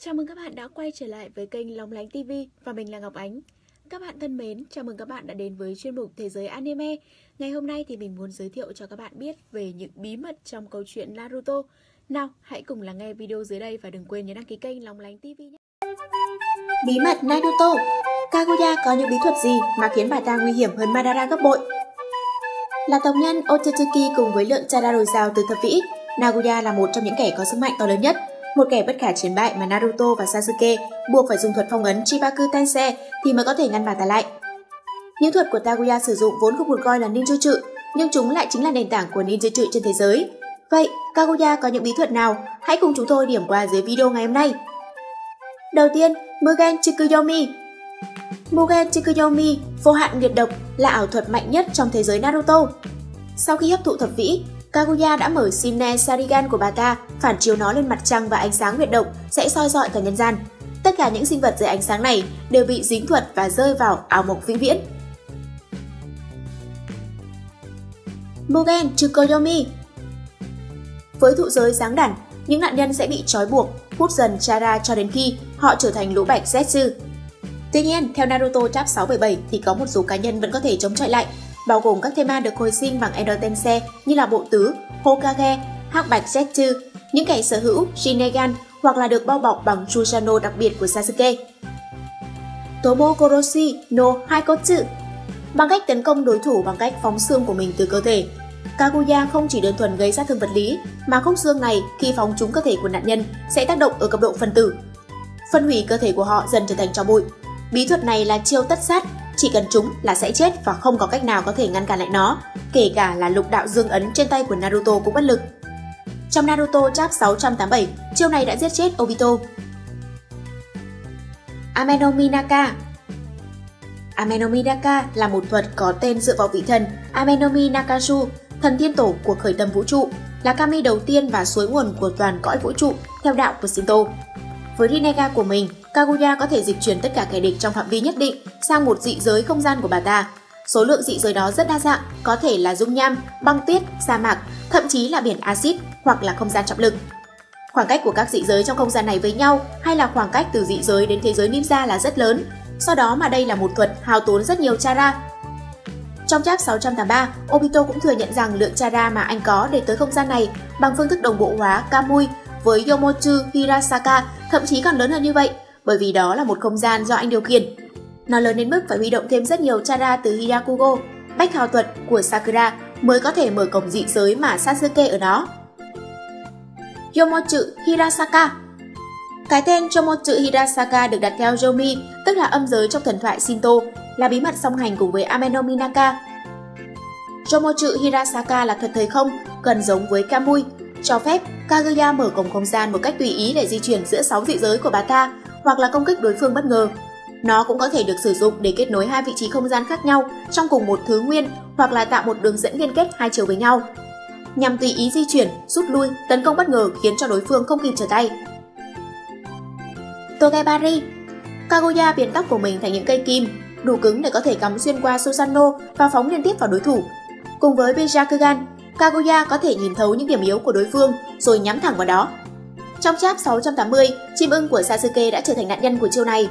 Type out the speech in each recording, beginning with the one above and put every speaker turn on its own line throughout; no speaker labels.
Chào mừng các bạn đã quay trở lại với kênh Lóng Lánh TV và mình là Ngọc Ánh. Các bạn thân mến, chào mừng các bạn đã đến với chuyên mục Thế giới anime. Ngày hôm nay thì mình muốn giới thiệu cho các bạn biết về những bí mật trong câu chuyện Naruto. Nào, hãy cùng lắng nghe video dưới đây và đừng quên nhấn đăng ký kênh Lóng Lánh TV nhé.
Bí mật Naruto. Kaguya có những bí thuật gì mà khiến bà ta nguy hiểm hơn Madara gấp bội? Là tộc nhân Otsutsuki cùng với lượng chara dồi dào từ thập vĩ, Kaguya là một trong những kẻ có sức mạnh to lớn nhất, một kẻ bất khả chiến bại mà Naruto và Sasuke buộc phải dùng thuật phong ấn Chibaku Tensei thì mới có thể ngăn bà ta lại. Những thuật của Kaguya sử dụng vốn không được coi là ninjutsu, nhưng chúng lại chính là nền tảng của ninjutsu trên thế giới. Vậy, Kaguya có những bí thuật nào? Hãy cùng chúng tôi điểm qua dưới video ngày hôm nay. Đầu tiên, Mugen Tsukuyomi. Mugen Tsukuyomi, vô hạn nghiệt độc, là ảo thuật mạnh nhất trong thế giới Naruto. Sau khi hấp thụ thập vĩ, Kaguya đã mở Shine Sharingan của bà ta, phản chiếu nó lên mặt trăng và ánh sáng huyệt độc sẽ soi rọi cả nhân gian. Tất cả những sinh vật dưới ánh sáng này đều bị dính thuật và rơi vào ảo mộng vĩnh viễn. Mugen Tsukuyomi. Với thụ giới giáng đẳng, những nạn nhân sẽ bị trói buộc, hút dần chara cho đến khi họ trở thành lũ bạch Zetsu. Tuy nhiên, theo Naruto chap 677 thì có một số cá nhân vẫn có thể chống chọi lại, bao gồm các thema được hồi sinh bằng Endo Tensei như là Bộ Tứ, Hokage, Hắc Bạch Zetsu, những kẻ sở hữu Shinnegan hoặc là được bao bọc bằng Susanoo đặc biệt của Sasuke. Tomokoroshi no Haikotsu. Bằng cách tấn công đối thủ bằng cách phóng xương của mình từ cơ thể, Kaguya không chỉ đơn thuần gây sát thương vật lý, mà khúc xương này khi phóng trúng cơ thể của nạn nhân sẽ tác động ở cấp độ phân tử, phân hủy cơ thể của họ dần trở thành tro bụi. Bí thuật này là chiêu tất sát, chỉ cần trúng là sẽ chết và không có cách nào có thể ngăn cản lại nó, kể cả là lục đạo dương ấn trên tay của Naruto cũng bất lực. Trong Naruto chap 687, chiêu này đã giết chết Obito. Amenominaka. Amenominaka là một thuật có tên dựa vào vị thần Amenomi Nakasu, thần thiên tổ của khởi tâm vũ trụ, là kami đầu tiên và suối nguồn của toàn cõi vũ trụ theo đạo của Shinto. Với Rinnegan của mình, Kaguya có thể dịch chuyển tất cả kẻ địch trong phạm vi nhất định sang một dị giới không gian của bà ta. Số lượng dị giới đó rất đa dạng, có thể là dung nham, băng tuyết, sa mạc, thậm chí là biển axit hoặc là không gian trọng lực. Khoảng cách của các dị giới trong không gian này với nhau hay là khoảng cách từ dị giới đến thế giới ninja là rất lớn, do đó mà đây là một thuật hao tốn rất nhiều chara. Trong chap 683, Obito cũng thừa nhận rằng lượng chara mà anh có để tới không gian này bằng phương thức đồng bộ hóa Kamui với Yomotsu Hirasaka thậm chí còn lớn hơn như vậy, bởi vì đó là một không gian do anh điều khiển. Nó lớn đến mức phải huy động thêm rất nhiều chara từ Hyakugo, bách hào thuật của Sakura, mới có thể mở cổng dị giới mà Sasuke ở đó. Yomotsu Hirasaka. Cái tên Yomotsu Hirasaka được đặt theo Yomi, tức là âm giới trong thần thoại Shinto, là bí mật song hành cùng với Amenominaka. Yomotsu Hirasaka là thuật thời không, gần giống với Kamui, cho phép Kaguya mở cổng không gian một cách tùy ý để di chuyển giữa 6 dị giới của bà ta, hoặc là công kích đối phương bất ngờ. Nó cũng có thể được sử dụng để kết nối hai vị trí không gian khác nhau trong cùng một thứ nguyên, hoặc là tạo một đường dẫn liên kết hai chiều với nhau, nhằm tùy ý di chuyển, rút lui, tấn công bất ngờ khiến cho đối phương không kịp trở tay. Togebari. Kaguya biến tóc của mình thành những cây kim, đủ cứng để có thể cắm xuyên qua Susanoo và phóng liên tiếp vào đối thủ. Cùng với Byakugan, Kaguya có thể nhìn thấu những điểm yếu của đối phương rồi nhắm thẳng vào đó. Trong chap 680, chim ưng của Sasuke đã trở thành nạn nhân của chiêu này.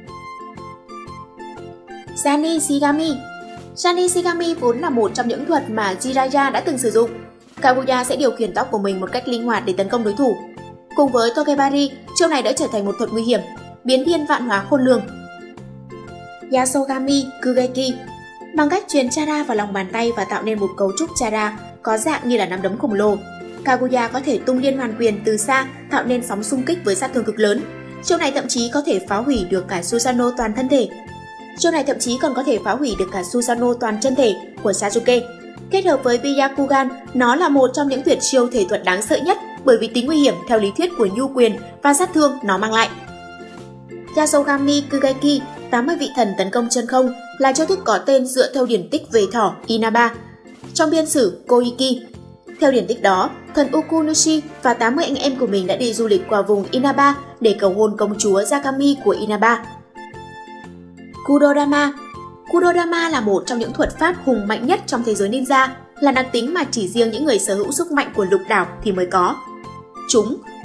Jani Shigami. Jani Shigami vốn là một trong những thuật mà Jiraiya đã từng sử dụng. Kaguya sẽ điều khiển tóc của mình một cách linh hoạt để tấn công đối thủ. Cùng với Togebari, chiêu này đã trở thành một thuật nguy hiểm, biến thiên vạn hóa khôn lường. Yasogami Kugeki. Bằng cách truyền chara vào lòng bàn tay và tạo nên một cấu trúc chara có dạng như là nắm đấm khổng lồ, Kaguya có thể tung liên hoàn quyền từ xa, tạo nên sóng xung kích với sát thương cực lớn. Chiêu này thậm chí có thể phá hủy được cả Susanoo toàn thân thể. Chiêu này thậm chí còn có thể phá hủy được cả Susanoo toàn chân thể của Sasuke. Kết hợp với Byakugan, nó là một trong những tuyệt chiêu thể thuật đáng sợ nhất bởi vì tính nguy hiểm theo lý thuyết của nhu quyền và sát thương nó mang lại. Yasogami Kugeki, 80 vị thần tấn công chân không, là chiêu thức có tên dựa theo điển tích về thỏ Inaba trong biên sử Koiki. Theo điển tích đó, thần Ukunushi và 80 anh em của mình đã đi du lịch qua vùng Inaba để cầu hôn công chúa Zakami của Inaba. Kurodama. Kurodama là một trong những thuật pháp hùng mạnh nhất trong thế giới ninja, là đặc tính mà chỉ riêng những người sở hữu sức mạnh của lục đảo thì mới có. Chúng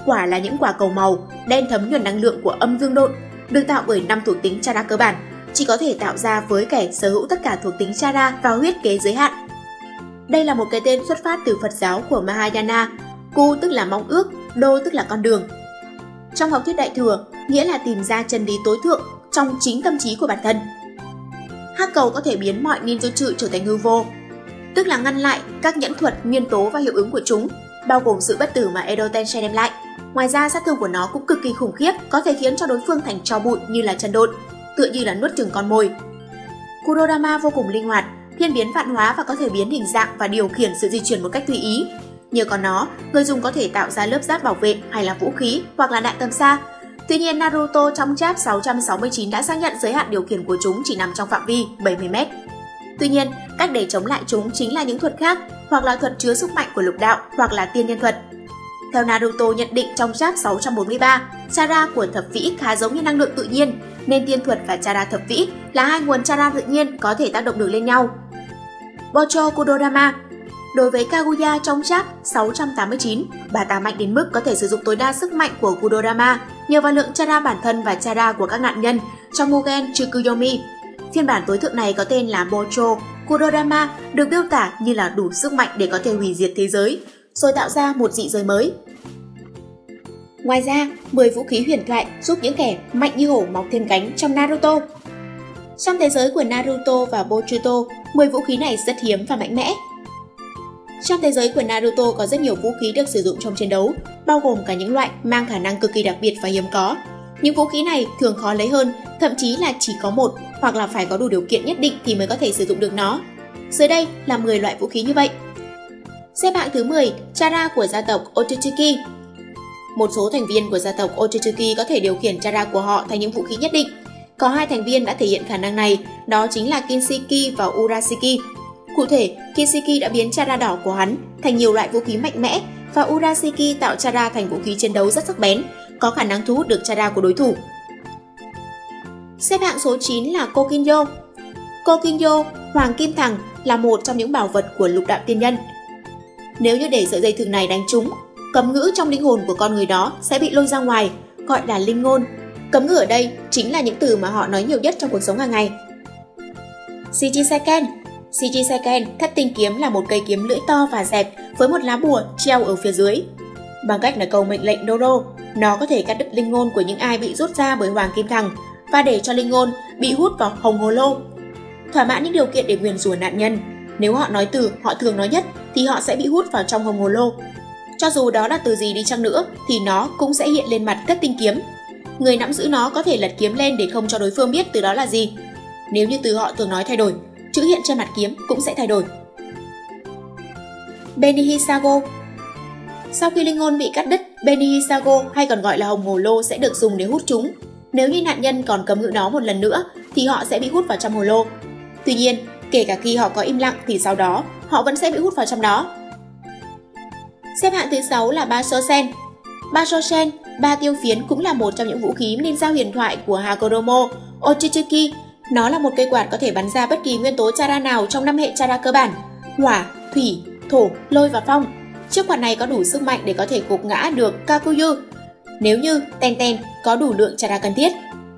quả là những quả cầu màu, đen thấm nhuần năng lượng của âm dương độn, được tạo bởi 5 thuộc tính Chara cơ bản, chỉ có thể tạo ra với kẻ sở hữu tất cả thuộc tính Chara và huyết kế giới hạn. Đây là một cái tên xuất phát từ Phật giáo của Mahayana, Ku tức là mong ước, Đô tức là con đường. Trong học thuyết Đại Thừa, nghĩa là tìm ra chân lý tối thượng trong chính tâm trí của bản thân. Hắc cầu có thể biến mọi ninjutsu trở thành hư vô, tức là ngăn lại các nhẫn thuật, nguyên tố và hiệu ứng của chúng, bao gồm sự bất tử mà Edo Tensei đem lại. Ngoài ra, sát thương của nó cũng cực kỳ khủng khiếp, có thể khiến cho đối phương thành tro bụi như là chân độn, tựa như là nuốt chửng con mồi. Kurodama vô cùng linh hoạt, thiên biến vạn hóa và có thể biến hình dạng và điều khiển sự di chuyển một cách tùy ý. Nhờ có nó, người dùng có thể tạo ra lớp giáp bảo vệ hay là vũ khí hoặc là đạn tầm xa. Tuy nhiên, Naruto trong chap 669 đã xác nhận giới hạn điều khiển của chúng chỉ nằm trong phạm vi 70m. Tuy nhiên, cách để chống lại chúng chính là những thuật khác, hoặc là thuật chứa sức mạnh của lục đạo, hoặc là tiên nhân thuật. Theo Naruto nhận định trong chap 643, Chara của thập vĩ khá giống như năng lượng tự nhiên, nên tiên thuật và Chara thập vĩ là hai nguồn Chara tự nhiên có thể tác động được lên nhau. Bocho Kurodama. Đối với Kaguya trong chap 689, bà ta mạnh đến mức có thể sử dụng tối đa sức mạnh của Kurodama nhờ vào lượng Chara bản thân và Chara của các nạn nhân trong Mugen Tsukuyomi. Phiên bản tối thượng này có tên là Bocho Kurodama, được miêu tả như là đủ sức mạnh để có thể hủy diệt thế giới, rồi tạo ra một dị giới mới. Ngoài ra, 10 vũ khí huyền thoại giúp những kẻ mạnh như hổ mọc thêm cánh trong Naruto. Trong thế giới của Naruto và Boruto, 10 vũ khí này rất hiếm và mạnh mẽ. Trong thế giới của Naruto có rất nhiều vũ khí được sử dụng trong chiến đấu, bao gồm cả những loại mang khả năng cực kỳ đặc biệt và hiếm có. Những vũ khí này thường khó lấy hơn, thậm chí là chỉ có một hoặc là phải có đủ điều kiện nhất định thì mới có thể sử dụng được nó. Dưới đây là 10 loại vũ khí như vậy. Xếp hạng thứ 10, Chara của gia tộc Otsutsuki. Một số thành viên của gia tộc Otsutsuki có thể điều khiển Chara của họ thành những vũ khí nhất định. Có 2 thành viên đã thể hiện khả năng này, đó chính là Kinshiki và Urashiki. Cụ thể, Kinshiki đã biến Chara đỏ của hắn thành nhiều loại vũ khí mạnh mẽ và Urashiki tạo Chara thành vũ khí chiến đấu rất sắc bén, có khả năng thu hút được Chara của đối thủ. Xếp hạng số 9 là Kokinjo. Kokinjo, Hoàng Kim Thẳng, là một trong những bảo vật của lục đạo tiên nhân. Nếu như để sợi dây thừng này đánh trúng, cấm ngữ trong linh hồn của con người đó sẽ bị lôi ra ngoài, gọi là linh ngôn. Cấm ngữ ở đây chính là những từ mà họ nói nhiều nhất trong cuộc sống hàng ngày. Shijiseiken. Shijiseiken, thất tinh kiếm, là một cây kiếm lưỡi to và dẹp với một lá bùa treo ở phía dưới. Bằng cách là câu mệnh lệnh Doro, nó có thể cắt đứt linh ngôn của những ai bị rút ra bởi Hoàng Kim Thằng và để cho linh ngôn bị hút vào hồng hồ lô. Thỏa mãn những điều kiện để nguyền rủa nạn nhân. Nếu họ nói từ họ thường nói nhất thì họ sẽ bị hút vào trong hồng hồ lô. Cho dù đó là từ gì đi chăng nữa thì nó cũng sẽ hiện lên mặt thất tinh kiếm. Người nắm giữ nó có thể lật kiếm lên để không cho đối phương biết từ đó là gì. Nếu như từ họ thường nói thay đổi, chữ hiện trên mặt kiếm cũng sẽ thay đổi. Benihisago. Sau khi linh ngôn bị cắt đứt, Benihisago hay còn gọi là hồng hồ lô sẽ được dùng để hút chúng. Nếu như nạn nhân còn cấm ngữ nó một lần nữa thì họ sẽ bị hút vào trong hồ lô. Tuy nhiên, kể cả khi họ có im lặng thì sau đó họ vẫn sẽ bị hút vào trong đó. Xếp hạng thứ 6 là Bashosen. Bashosen, ba tiêu phiến, cũng là một trong những vũ khí ninja huyền thoại của Hagoromo Otsutsuki. Nó là một cây quạt có thể bắn ra bất kỳ nguyên tố Chara nào trong 5 hệ Chara cơ bản: hỏa, thủy, thổ, lôi và phong. Chiếc quạt này có đủ sức mạnh để có thể gục ngã được Kakuyu nếu như Tenten có đủ lượng Chara cần thiết.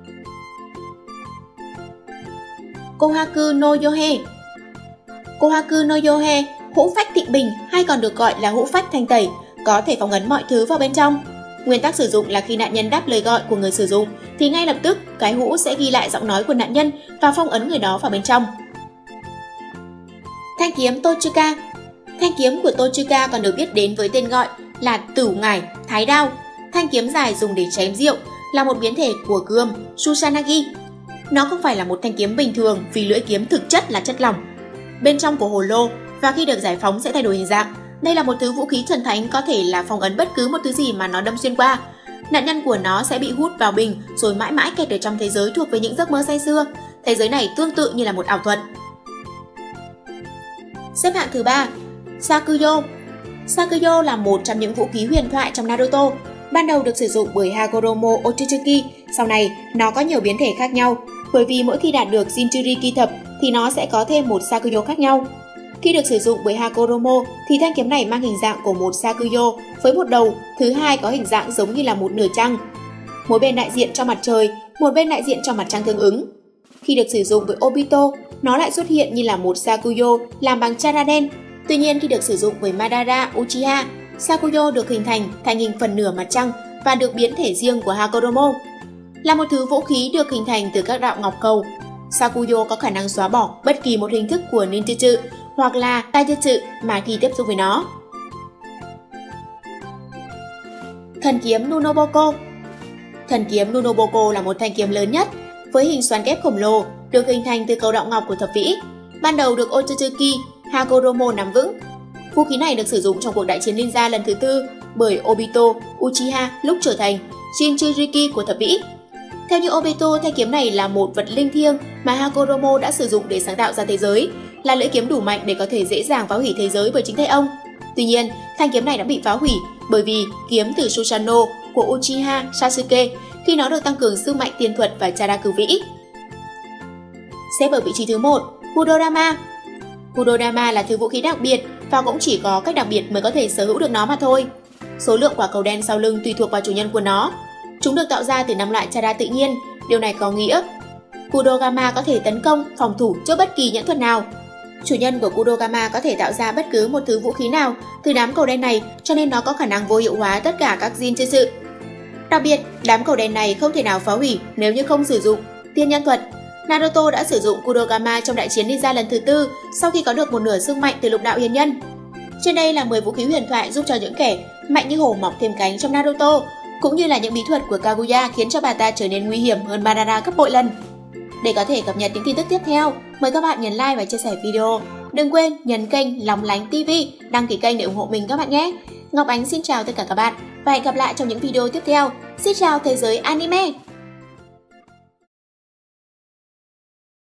Kohaku no Yohei. Kohaku no Yohei, hũ phách thịnh bình hay còn được gọi là hũ phách thanh tẩy, có thể phóng ấn mọi thứ vào bên trong. Nguyên tắc sử dụng là khi nạn nhân đáp lời gọi của người sử dụng thì ngay lập tức cái hũ sẽ ghi lại giọng nói của nạn nhân và phong ấn người đó vào bên trong. Thanh kiếm Tochuka. Thanh kiếm của Tochuka còn được biết đến với tên gọi là Tửu Ngải Thái Đao. Thanh kiếm dài dùng để chém rượu, là một biến thể của gươm Susanagi. Nó không phải là một thanh kiếm bình thường vì lưỡi kiếm thực chất là chất lỏng bên trong của hồ lô và khi được giải phóng sẽ thay đổi hình dạng. Đây là một thứ vũ khí thần thánh, có thể là phong ấn bất cứ một thứ gì mà nó đâm xuyên qua. Nạn nhân của nó sẽ bị hút vào bình rồi mãi mãi kẹt ở trong thế giới thuộc về những giấc mơ say sưa. Thế giới này tương tự như là một ảo thuật. Xếp hạng thứ 3, Sakuyo. Sakuyo là một trong những vũ khí huyền thoại trong Naruto. Ban đầu được sử dụng bởi Hagoromo Otsutsuki, sau này nó có nhiều biến thể khác nhau, bởi vì mỗi khi đạt được Jinchuriki thập thì nó sẽ có thêm một Sakuyo khác nhau. Khi được sử dụng với Hagoromo thì thanh kiếm này mang hình dạng của một Sakuyo với một đầu, thứ hai có hình dạng giống như là một nửa trăng. Một bên đại diện cho mặt trời, một bên đại diện cho mặt trăng tương ứng. Khi được sử dụng với Obito, nó lại xuất hiện như là một Sakuyo làm bằng chara đen. Tuy nhiên khi được sử dụng với Madara Uchiha, Sakuyo được hình thành hình phần nửa mặt trăng và được biến thể riêng của Hagoromo. Là một thứ vũ khí được hình thành từ các đạo ngọc cầu, Sakuyo có khả năng xóa bỏ bất kỳ một hình thức của ninjutsu hoặc là taijutsu mà khi tiếp xúc với nó. Thần kiếm Nunoboko. Thần kiếm Nunoboko là một thanh kiếm lớn nhất, với hình xoắn kép khổng lồ, được hình thành từ cầu đạo ngọc của thập vĩ. Ban đầu được Otsutsuki Hagoromo nắm vững. Vũ khí này được sử dụng trong cuộc đại chiến ninja lần thứ 4 bởi Obito Uchiha lúc trở thành Jinchuriki của thập vĩ. Theo như Obito, thanh kiếm này là một vật linh thiêng mà Hagoromo đã sử dụng để sáng tạo ra thế giới, là lưỡi kiếm đủ mạnh để có thể dễ dàng phá hủy thế giới bởi chính tay ông. Tuy nhiên, thanh kiếm này đã bị phá hủy bởi vì kiếm từ Susanoo của Uchiha Sasuke khi nó được tăng cường sức mạnh tiên thuật và chara cửu vĩ. Xếp ở vị trí thứ 1, Hudorama. Hudorama là thứ vũ khí đặc biệt và cũng chỉ có cách đặc biệt mới có thể sở hữu được nó mà thôi. Số lượng quả cầu đen sau lưng tùy thuộc vào chủ nhân của nó. Chúng được tạo ra từ 5 loại chara tự nhiên. Điều này có nghĩa Kudogama có thể tấn công, phòng thủ trước bất kỳ nhẫn thuật nào. Chủ nhân của Kudogama có thể tạo ra bất cứ một thứ vũ khí nào từ đám cầu đen này, cho nên nó có khả năng vô hiệu hóa tất cả các Jinchutsu. Đặc biệt, đám cầu đen này không thể nào phá hủy nếu như không sử dụng tiên nhân thuật. Naruto đã sử dụng Kudogama trong đại chiến ninja lần thứ 4 sau khi có được một nửa sức mạnh từ lục đạo hiền nhân. Trên đây là 10 vũ khí huyền thoại giúp cho những kẻ mạnh như hổ mọc thêm cánh trong Naruto, cũng như là những bí thuật của Kaguya khiến cho bà ta trở nên nguy hiểm hơn Madara gấp bội lần. Để có thể cập nhật những tin tức tiếp theo, mời các bạn nhấn like và chia sẻ video. Đừng quên nhấn kênh Lóng Lánh TV, đăng ký kênh để ủng hộ mình các bạn nhé. Ngọc Ánh xin chào tất cả các bạn và hẹn gặp lại trong những video tiếp theo. Xin chào thế giới anime!